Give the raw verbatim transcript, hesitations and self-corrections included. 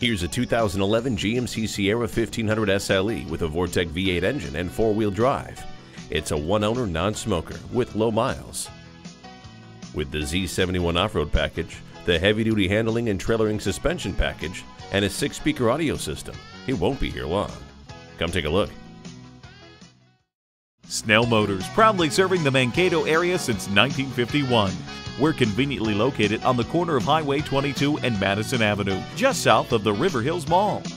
Here's a two thousand eleven G M C Sierra fifteen hundred S L E with a Vortec V eight engine and four-wheel drive. It's a one-owner non-smoker with low miles. With the Z seventy-one off-road package, the heavy-duty handling and trailering suspension package, and a six-speaker audio system, it won't be here long. Come take a look. Snell Motors, proudly serving the Mankato area since nineteen fifty-one. We're conveniently located on the corner of Highway twenty-two and Madison Avenue, just south of the River Hills Mall.